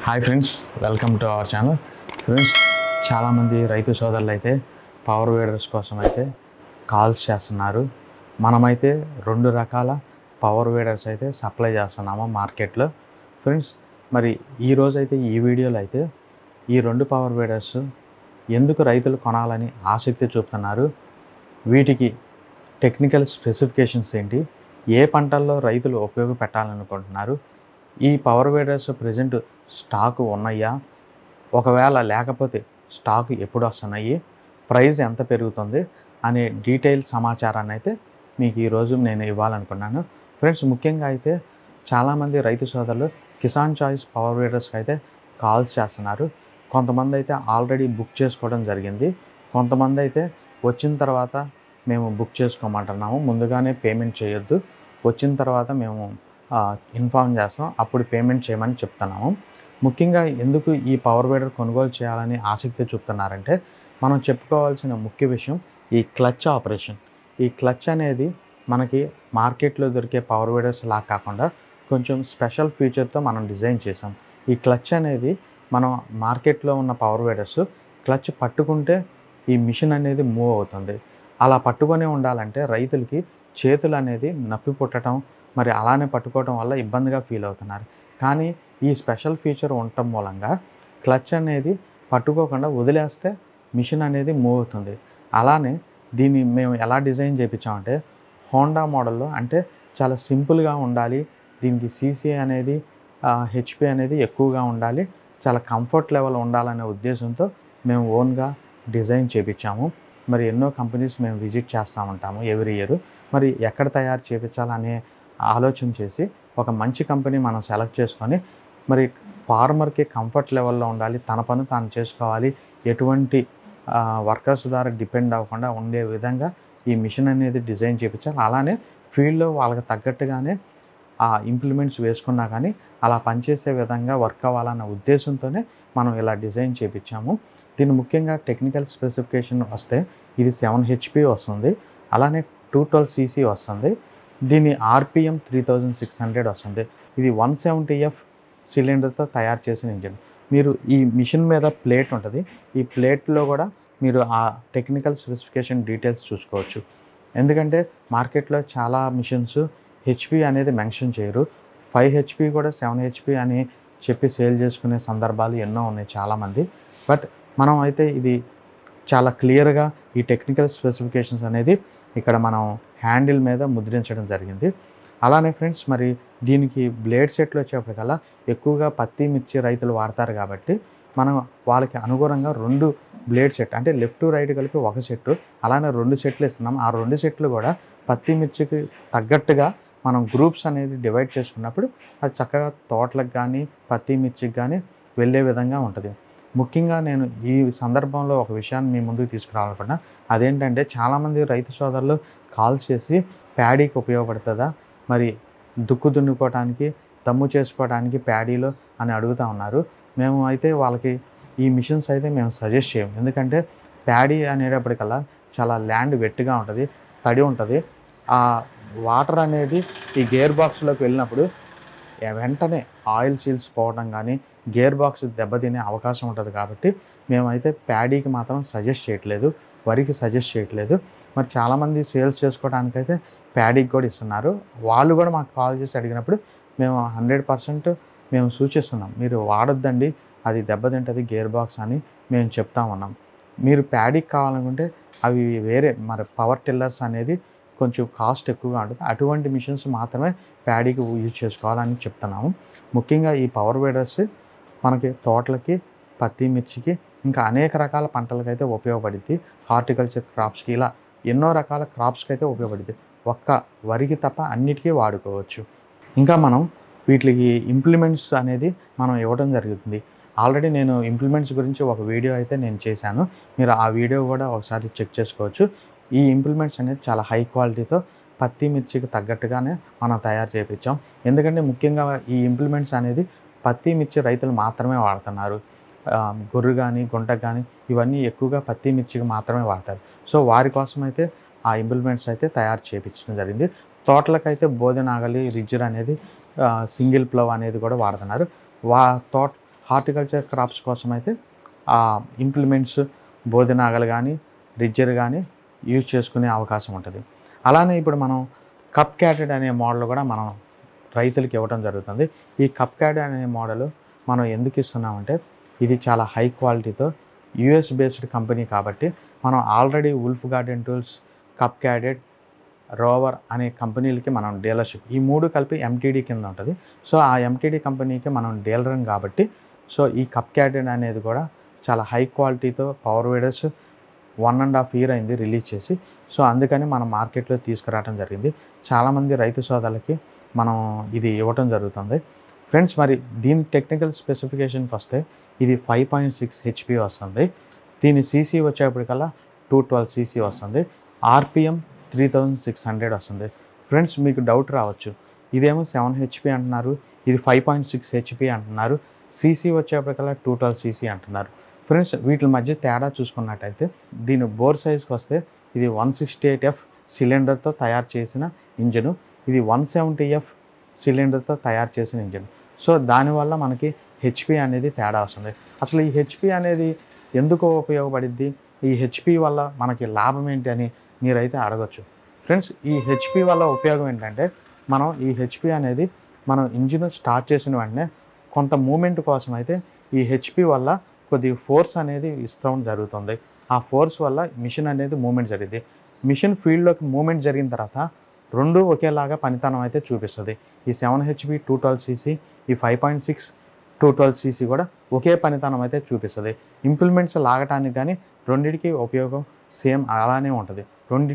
Hi friends, welcome to our channel. Friends, చాలామంది రైతు సోదరులు అయితే పవర్ వీడర్స్ కోసం అయితే కాల్స్ చేస్తున్నారు. మనమైతే 2 రకాల పవర్ వీడర్స్ అయితే సప్లై చేస్తున్నాము మార్కెట్లో. ఫ్రెండ్స్, మరి ఈరోజు అయితే ఈ వీడియోలో అయితే ఈ 2 పవర్ వీడర్స్ ఎందుకు రైతులు కొనాలని ఆసక్తి చూపుతున్నారు, వీటికి టెక్నికల్ స్పెసిఫికేషన్స్ ఏంటి, ఏ పంటల్లో రైతులు ఉపయోగపెట్టాలనుకుంటున్నారు, ఈ పవర్ వీడర్స్ ప్రజెంట్ స్టాక్ ఉన్నాయా, ఒకవేళ లేకపోతే స్టాక్ ఎప్పుడు వస్తున్నాయి, ప్రైస్ ఎంత పెరుగుతుంది అనే డీటెయిల్ సమాచారాన్ని అయితే మీకు ఈరోజు నేను ఇవ్వాలనుకున్నాను. ఫ్రెండ్స్, ముఖ్యంగా అయితే చాలామంది రైతు సోదరులు కిసాన్ చాయిస్ పవర్ వీడర్స్కి అయితే కాల్స్ చేస్తున్నారు. కొంతమంది అయితే ఆల్రెడీ బుక్ చేసుకోవడం జరిగింది, కొంతమంది అయితే వచ్చిన తర్వాత మేము బుక్ చేసుకోమంటున్నాము, ముందుగానే పేమెంట్ చేయొద్దు, వచ్చిన తర్వాత మేము ఇన్ఫార్మ్ చేస్తాం, అప్పుడు పేమెంట్ చేయమని చెప్తున్నాము. ముఖ్యంగా ఎందుకు ఈ పవర్ వీడర్ కొనుగోలు చేయాలని ఆసక్తి చూపుతున్నారంటే, మనం చెప్పుకోవాల్సిన ముఖ్య విషయం ఈ క్లచ్ ఆపరేషన్. ఈ క్లచ్ అనేది మనకి మార్కెట్లో దొరికే పవర్ వీడర్స్ లా కాకుండా కొంచెం స్పెషల్ ఫీచర్తో మనం డిజైన్ చేసాం. ఈ క్లచ్ అనేది మనం మార్కెట్లో ఉన్న పవర్ వీడర్స్ క్లచ్ పట్టుకుంటే ఈ మిషన్ అనేది మూవ్ అవుతుంది. అలా పట్టుకొని ఉండాలంటే రైతులకి చేతులు అనేది నొప్పి పుట్టడం, మరి అలానే పట్టుకోవడం వల్ల ఇబ్బందిగా ఫీల్ అవుతున్నారు. కానీ ఈ స్పెషల్ ఫీచర్ ఉండటం మూలంగా క్లచ్ అనేది పట్టుకోకుండా వదిలేస్తే మిషన్ అనేది మూవ్ అవుతుంది. అలానే దీన్ని మేము ఎలా డిజైన్ చేయించామంటే, హోండా మోడల్లో, అంటే చాలా సింపుల్గా ఉండాలి, దీనికి సీసీ అనేది హెచ్పి అనేది ఎక్కువగా ఉండాలి, చాలా కంఫర్ట్ లెవెల్ ఉండాలనే ఉద్దేశంతో మేము ఓన్గా డిజైన్ చేయించాము. మరి ఎన్నో కంపెనీస్ మేము విజిట్ చేస్తూ ఉంటాము ఎవ్రీ ఇయర్. మరి ఎక్కడ తయారు చేయించాలనే ఆలోచన చేసి ఒక మంచి కంపెనీ మనం సెలెక్ట్ చేసుకొని, మరి ఫార్మర్కి కంఫర్ట్ లెవెల్లో ఉండాలి, తన పని తాను చేసుకోవాలి, ఎటువంటి వర్కర్స్ ద్వారా డిపెండ్ అవ్వకుండా ఉండే విధంగా ఈ మిషన్ అనేది డిజైన్ చేయించాలి. అలానే ఫీల్డ్లో వాళ్ళకి తగ్గట్టుగానే ఆ ఇంప్లిమెంట్స్ వేసుకున్నా కానీ అలా పనిచేసే విధంగా వర్క్ అవ్వాలన్న ఉద్దేశంతోనే మనం ఇలా డిజైన్ చేయించాము. దీని ముఖ్యంగా టెక్నికల్ స్పెసిఫికేషన్ వస్తే ఇది 7 HP వస్తుంది, అలానే 212 cc వస్తుంది, దీని ఆర్పిఎం 3600 వస్తుంది. ఇది 170F సిలిండర్తో తయారు చేసిన ఇంజిన్. మీరు ఈ మిషన్ మీద ప్లేట్ ఉంటుంది, ఈ ప్లేట్లో కూడా మీరు ఆ టెక్నికల్ స్పెసిఫికేషన్ డీటెయిల్స్ చూసుకోవచ్చు. ఎందుకంటే మార్కెట్లో చాలా మిషన్స్ హెచ్పి అనేది మెన్షన్ చేయరు, 5 HP కూడా 7 HP అని చెప్పి సేల్ చేసుకునే సందర్భాలు ఎన్నో ఉన్నాయి చాలామంది. బట్ మనం అయితే ఇది చాలా క్లియర్గా ఈ టెక్నికల్ స్పెసిఫికేషన్స్ అనేది ఇక్కడ మనం హ్యాండిల్ మీద ముద్రించడం జరిగింది. అలానే ఫ్రెండ్స్, మరి దీనికి బ్లేడ్ సెట్లు వచ్చేప్పటికల్లా ఎక్కువగా పత్తి మిర్చి రైతులు వాడతారు కాబట్టి మనం వాళ్ళకి అనుగుణంగా 2 బ్లేడ్ సెట్, అంటే లెఫ్ట్ రైట్ కలిపి ఒక సెట్టు, అలానే 2 సెట్లు ఇస్తున్నాం. ఆ 2 సెట్లు కూడా పత్తి మిర్చికి తగ్గట్టుగా మనం గ్రూప్స్ అనేది డివైడ్ చేసుకున్నప్పుడు అది చక్కగా తోటలకు కానీ పత్తి మిర్చికి కానీ వెళ్ళే విధంగా ఉంటుంది. ముఖ్యంగా నేను ఈ సందర్భంలో ఒక విషయాన్ని మీ ముందుకు తీసుకురావాలనుకున్నా, అదేంటంటే చాలామంది రైతు సోదరులు కాల్ చేసి ప్యాడీకి ఉపయోగపడుతుందా, మరి దుక్కు దున్నుకోవడానికి, దమ్ము చేసుకోవడానికి ప్యాడీలో అని అడుగుతూ ఉన్నారు. మేము అయితే వాళ్ళకి ఈ మిషన్స్ అయితే మేము సజెస్ట్ చేయము. ఎందుకంటే ప్యాడీ అనేటప్పటికల్లా చాలా ల్యాండ్ వెట్టిగా ఉంటుంది, తడి ఉంటుంది. ఆ వాటర్ అనేది ఈ గేర్ బాక్స్లోకి వెళ్ళినప్పుడు వెంటనే ఆయిల్ సీల్స్ పోవడం కానీ గేర్ బాక్స్ దెబ్బతినే అవకాశం ఉంటుంది. కాబట్టి మేమైతే ప్యాడీకి మాత్రం సజెస్ట్ చేయట్లేదు, వరికి సజెస్ట్ చేయట్లేదు. మరి చాలామంది సేల్స్ చేసుకోవడానికైతే ప్యాడీకి కూడా ఇస్తున్నారు. వాళ్ళు కూడా మాకు కాల్ చేసి అడిగినప్పుడు మేము 100% మేము సూచిస్తున్నాం, మీరు వాడొద్దండి, అది దెబ్బతింటుంది గేర్ బాక్స్ అని మేము చెప్తా ఉన్నాం. మీరు ప్యాడీకి కావాలనుకుంటే అవి వేరే, మరి పవర్ టిల్లర్స్ అనేది కొంచెం కాస్ట్ ఎక్కువగా ఉంటుంది, అటువంటి మిషన్స్ మాత్రమే ప్యాడీకి యూజ్ చేసుకోవాలని చెప్తున్నాము. ముఖ్యంగా ఈ పవర్ వీడర్స్ మనకి తోటలకి, పత్తి మిర్చికి, ఇంకా అనేక రకాల పంటలకైతే ఉపయోగపడుద్ది, హార్టికల్చర్ క్రాప్స్కి, ఇలా ఎన్నో రకాల క్రాప్స్కి అయితే ఉపయోగపడుద్ది. ఒక్క వరికి తప్ప అన్నిటికీ వాడుకోవచ్చు. ఇంకా మనం వీటికి ఇంప్లిమెంట్స్ అనేది మనం ఇవ్వడం జరుగుతుంది. ఆల్రెడీ నేను ఇంప్లిమెంట్స్ గురించి ఒక వీడియో అయితే నేను చేశాను, మీరు ఆ వీడియో కూడా ఒకసారి చెక్ చేసుకోవచ్చు. ఈ ఇంప్లిమెంట్స్ అనేది చాలా హై క్వాలిటీతో పత్తి మిర్చికి తగ్గట్టుగానే మనం తయారు చేయించాం. ఎందుకంటే ముఖ్యంగా ఈ ఇంప్లిమెంట్స్ అనేది పత్తి మిర్చి రైతులు మాత్రమే వాడుతున్నారు. గొర్రు కానీ గుంటకు కానీ ఇవన్నీ ఎక్కువగా పత్తి మిర్చికి మాత్రమే వాడతారు. సో వారి కోసం అయితే ఆ ఇంప్లిమెంట్స్ అయితే తయారు చేయించడం జరిగింది. తోటలకైతే బోధె నాగలి, రిజ్జర్ అనేది సింగిల్ ప్లవ్ అనేది కూడా వాడుతున్నారు. హార్టికల్చర్ క్రాప్స్ కోసం అయితే ఇంప్లిమెంట్స్ బోధనాగలు కానీ రిజ్జర్ కానీ యూజ్ చేసుకునే అవకాశం ఉంటుంది. అలానే ఇప్పుడు మనం కప్ క్యాటెడ్ అనే మోడల్ కూడా మనం రైతులకు ఇవ్వడం జరుగుతుంది. ఈ కప్ క్యాటెడ్ అనే మోడల్ మనం ఎందుకు ఇస్తున్నామంటే ఇది చాలా హై క్వాలిటీతో యూఎస్ బేస్డ్ కంపెనీ కాబట్టి మనం already Wolf garden tools, Cub Cadet, Rover అనే కంపెనీలకి మనం డీలర్షిప్, ఈ 3 కలిపి ఎంటీడీ కింద ఉంటుంది. సో ఆ ఎంటీడీ కంపెనీకి మనం డీలర్ కాబట్టి సో ఈ కప్ క్యాటెడ్ అనేది కూడా చాలా హై క్వాలిటీతో పవర్ వీడర్స్ 1.5 year అయింది రిలీజ్ చేసి. సో అందుకని మనం మార్కెట్లో తీసుకురావడం జరిగింది. చాలామంది రైతు సోదరులకి మనం ఇది ఇవ్వటం జరుగుతుంది. ఫ్రెండ్స్, మరి దీని టెక్నికల్ స్పెసిఫికేషన్కి వస్తే ఇది 5.6 HP వస్తుంది. దీని సీసీ వచ్చేప్పటికల్లా 212 cc వస్తుంది. ఆర్పిఎం 3600 వస్తుంది. ఫ్రెండ్స్, మీకు డౌట్ రావచ్చు, ఇదేమో 7 HP అంటున్నారు, ఇది 5.6 HP అంటున్నారు, సీసీ వచ్చేప్పటికల్లా 212 cc అంటున్నారు. ఫ్రెండ్స్, వీటి మధ్య తేడా చూసుకున్నట్టయితే దీని బోర్ సైజ్కి వస్తే ఇది 168F సిలిండర్తో తయారు చేసిన ఇంజను, ఇది 170F సిలిండర్తో తయారు చేసిన ఇంజన్. సో దానివల్ల మనకి హెచ్పి అనేది తేడా వస్తుంది. అసలు ఈ హెచ్పి అనేది ఎందుకు ఉపయోగపడిద్ది, ఈ హెచ్పి వల్ల మనకి లాభం ఏంటి అని మీరైతే అడగచ్చు. ఫ్రెండ్స్, ఈ హెచ్పి వల్ల ఉపయోగం ఏంటంటే మనం ఈ హెచ్పి అనేది మనం ఇంజిన్ స్టార్ట్ చేసిన వెంటనే కొంత మూమెంట్ కోసం అయితే ఈ హెచ్పి వల్ల కొద్దిగా ఫోర్స్ అనేది ఇస్తూ జరుగుతుంది. ఆ ఫోర్స్ వల్ల మిషన్ అనేది మూమెంట్ జరిగింది. మిషన్ ఫీల్డ్లోకి మూమెంట్ జరిగిన తర్వాత రెండు ఒకేలాగా పనితనం అయితే చూపిస్తుంది. ఈ 7 HP 212 cc, ఈ 5.6 212 cc కూడా ఒకే పనితనం అయితే చూపిస్తుంది. ఇంప్లిమెంట్స్ లాగటానికి కానీ రెండింటికి ఉపయోగం సేమ్ అలానే ఉంటుంది.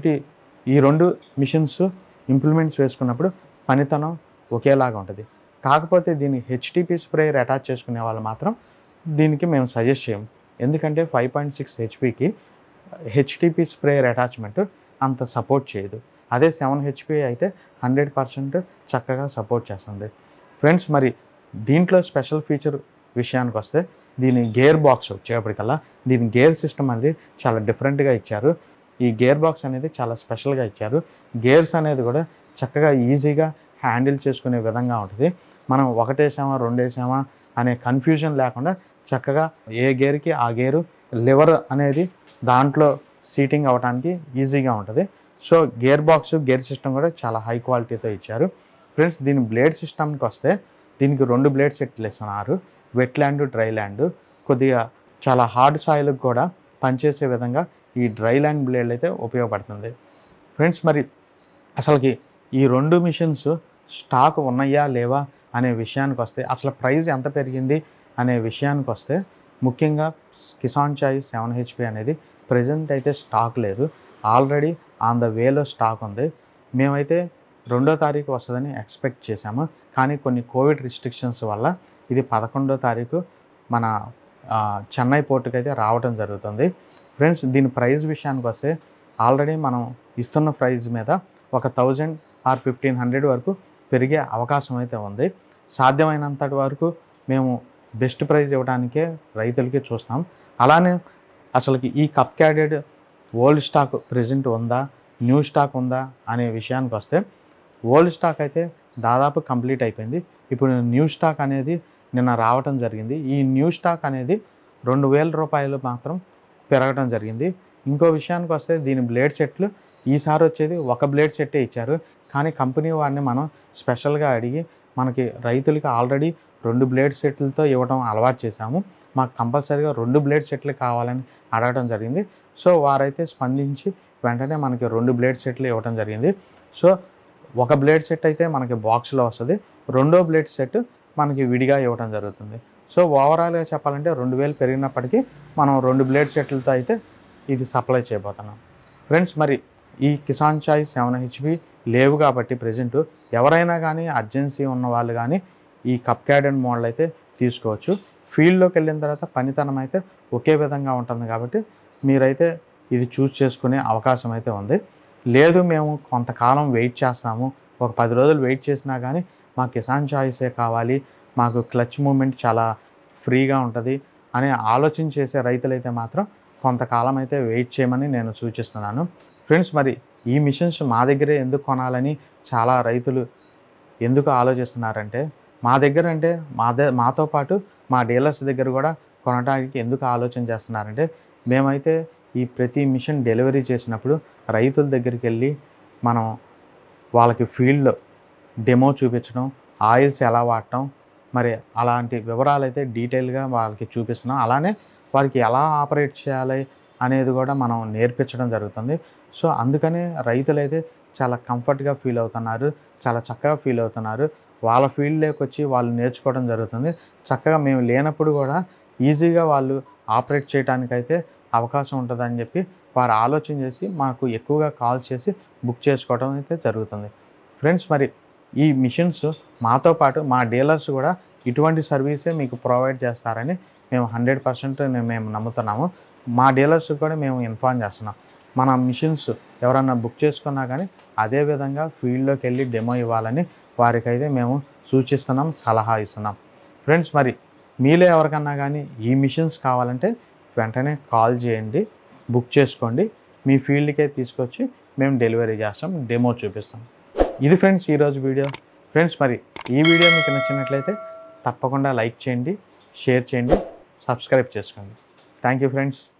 ఈ రెండు మిషన్స్ ఇంప్లిమెంట్స్ వేసుకున్నప్పుడు పనితనం ఒకేలాగా ఉంటుంది. కాకపోతే దీన్ని హెచ్టిపి స్ప్రేయర్ అటాచ్ చేసుకునే వాళ్ళు మాత్రం దీనికి మేము సజెస్ట్ చేయము. ఎందుకంటే 5.6 HPకి హెచ్టిపి స్ప్రేయర్ అటాచ్మెంట్ అంత సపోర్ట్ చేయదు. అదే 7 HP అయితే 100% చక్కగా సపోర్ట్ చేస్తుంది. ఫ్రెండ్స్, మరి దీంట్లో స్పెషల్ ఫీచర్ విషయానికి వస్తే దీని గేర్ బాక్స్ వచ్చేప్పటికల్లా దీని గేర్ సిస్టమ్ అనేది చాలా డిఫరెంట్గా ఇచ్చారు. ఈ గేర్ బాక్స్ అనేది చాలా స్పెషల్గా ఇచ్చారు. గేర్స్ అనేది కూడా చక్కగా ఈజీగా హ్యాండిల్ చేసుకునే విధంగా ఉంటుంది. మనం ఒకటేసామా రెండేసామా అనే కన్ఫ్యూజన్ లేకుండా చక్కగా ఏ గేర్కి ఆ గేరు లివర్ అనేది దాంట్లో సీటింగ్ అవ్వడానికి ఈజీగా ఉంటుంది. So gear box, gear system కూడా చాలా హై క్వాలిటీతో ఇచ్చారు. ఫ్రెండ్స్, దీని బ్లేడ్ సిస్టమ్కి వస్తే దీనికి 2 బ్లేడ్ సెట్లు ఇస్తున్నారు. Wet land, dry land. కొద్దిగా చాలా హార్డ్ సాయిల్కి కూడా పనిచేసే విధంగా ఈ డ్రై ల్యాండ్ బ్లేడ్ అయితే ఉపయోగపడుతుంది. ఫ్రెండ్స్, మరి అసలుకి ఈ 2 మిషన్స్ స్టాక్ ఉన్నాయా లేవా అనే విషయానికి వస్తే, అసలు ప్రైస్ ఎంత పెరిగింది అనే విషయానికి వస్తే ముఖ్యంగా కిసాన్ చాయిస్ 7 HP అనేది ప్రజెంట్ అయితే స్టాక్ లేదు. ఆల్రెడీ ఆన్ ద వేలో స్టాక్ ఉంది. మేమైతే 2వ తారీఖు వస్తుందని ఎక్స్పెక్ట్ చేశాము. కానీ కొన్ని కోవిడ్ రిస్ట్రిక్షన్స్ వల్ల ఇది 11వ తారీఖు మన చెన్నై పోర్టుకి అయితే రావడం జరుగుతుంది. ఫ్రెండ్స్, దీని ప్రైస్ విషయానికి వస్తే ఆల్రెడీ మనం ఇస్తున్న ప్రైస్ మీద ఒక 1000 or 1500 వరకు పెరిగే అవకాశం అయితే ఉంది. సాధ్యమైనంతటి వరకు మేము బెస్ట్ ప్రైస్ ఇవ్వడానికే రైతులకి చూస్తాం. అలానే అసలుకి ఈ Cub Cadet old stock present ఉందా, న్యూ స్టాక్ ఉందా అనే విషయానికి వస్తే ఓల్డ్ స్టాక్ అయితే దాదాపు కంప్లీట్ అయిపోయింది. ఇప్పుడు న్యూ స్టాక్ అనేది నిన్న రావటం జరిగింది. ఈ న్యూ స్టాక్ అనేది 2000 రూపాయలు మాత్రం పెరగడం జరిగింది. ఇంకో విషయానికి వస్తే దీని బ్లేడ్ సెట్లు ఈసారి వచ్చేది ఒక బ్లేడ్ సెట్టే ఇచ్చారు. కానీ కంపెనీ వారిని మనం స్పెషల్గా అడిగి మనకి రైతులకి ఆల్రెడీ 2 బ్లేడ్ సెట్లతో ఇవ్వడం అలవాటు చేశాము. మాకు కంపల్సరీగా 2 బ్లేడ్ సెట్లు కావాలని అడగడం జరిగింది. సో వారైతే స్పందించి వెంటనే మనకి 2 బ్లేడ్ సెట్లు ఇవ్వడం జరిగింది. సో ఒక బ్లేడ్ సెట్ అయితే మనకి బాక్స్లో వస్తుంది, 2వ బ్లేడ్ సెట్ మనకి విడిగా ఇవ్వడం జరుగుతుంది. సో ఓవరాల్గా చెప్పాలంటే 2000 పెరిగినప్పటికీ మనం 2 బ్లేడ్ సెట్లతో అయితే ఇది సప్లై చేయబోతున్నాం. ఫ్రెండ్స్, మరి ఈ కిసాన్ చాయిస్ 7 HP లేవు కాబట్టి ప్రజెంట్ ఎవరైనా కానీ అర్జెన్సీ ఉన్న వాళ్ళు కానీ ఈ కప్ క్యాడెడ్ మోడల్ అయితే తీసుకోవచ్చు. ఫీల్డ్లోకి వెళ్ళిన తర్వాత పనితనం అయితే ఒకే విధంగా ఉంటుంది కాబట్టి మీరైతే ఇది చూస్ చేసుకునే అవకాశం అయితే ఉంది. లేదు మేము కొంతకాలం వెయిట్ చేస్తాము, ఒక 10 రోజులు వెయిట్ చేసినా కానీ మా కిసాన్ చాయిసే కావాలి, మాకు క్లచ్ మూమెంట్ చాలా ఫ్రీగా ఉంటుంది అనే ఆలోచన చేసే రైతులైతే మాత్రం కొంతకాలం అయితే వెయిట్ చేయమని నేను సూచిస్తున్నాను. ఫ్రెండ్స్, మరి ఈ మిషన్స్ మా దగ్గరే ఎందుకు కొనాలని చాలా రైతులు ఎందుకు ఆలోచిస్తున్నారంటే మా దగ్గర అంటే మాతో పాటు మా డీలర్స్ దగ్గర కూడా కొనడానికి ఎందుకు ఆలోచన చేస్తున్నారంటే, మేమైతే ఈ ప్రతి మిషన్ డెలివరీ చేసినప్పుడు రైతుల దగ్గరికి వెళ్ళి మనం వాళ్ళకి ఫీల్డ్లో డెమో చూపించడం, ఆయిల్స్ ఎలా వాడటం, మరి అలాంటి వివరాలైతే డీటెయిల్గా వాళ్ళకి చూపిస్తున్నాం. అలానే వారికి ఎలా ఆపరేట్ చేయాలి అనేది కూడా మనం నేర్పించడం జరుగుతుంది. సో అందుకని రైతులైతే చాలా కంఫర్ట్గా ఫీల్ అవుతున్నారు, చాలా చక్కగా ఫీల్ అవుతున్నారు. వాళ్ళ ఫీల్డ్లోకి వచ్చి వాళ్ళు నేర్చుకోవడం జరుగుతుంది. చక్కగా మేము లేనప్పుడు కూడా ఈజీగా వాళ్ళు ఆపరేట్ చేయడానికైతే అవకాశం ఉంటుందని చెప్పి వారు ఆలోచన చేసి మాకు ఎక్కువగా కాల్స్ చేసి బుక్ చేసుకోవడం అయితే జరుగుతుంది. ఫ్రెండ్స్, మరి ఈ మిషన్స్ మాతో పాటు మా డీలర్స్ కూడా ఇటువంటి సర్వీసే మీకు ప్రొవైడ్ చేస్తారని మేము 100% మేము నమ్ముతున్నాము. మా డీలర్స్ కూడా మేము ఇన్ఫార్మ్ చేస్తున్నాం. మన మిషన్స్ ఎవరన్నా బుక్ చేసుకున్నా కానీ అదే విధంగా ఫీల్డ్లోకి వెళ్ళి డెమో ఇవ్వాలని వారికైతే మేము సూచిస్తున్నాం, సలహా ఇస్తున్నాం. ఫ్రెండ్స్, మరి మీలో ఎవరికన్నా కానీ ఈ మిషన్స్ కావాలంటే వెంటనే కాల్ చేయండి, బుక్ చేసుకోండి. మీ ఫీల్డ్కే తీసుకొచ్చి మేము డెలివరీ చేస్తాం, డెమో చూపిస్తాం. ఇది ఫ్రెండ్స్ ఈరోజు వీడియో. ఫ్రెండ్స్, మరి ఈ వీడియో మీకు నచ్చినట్లయితే తప్పకుండా లైక్ చేయండి, షేర్ చేయండి, సబ్స్క్రైబ్ చేసుకోండి. Thank you friends.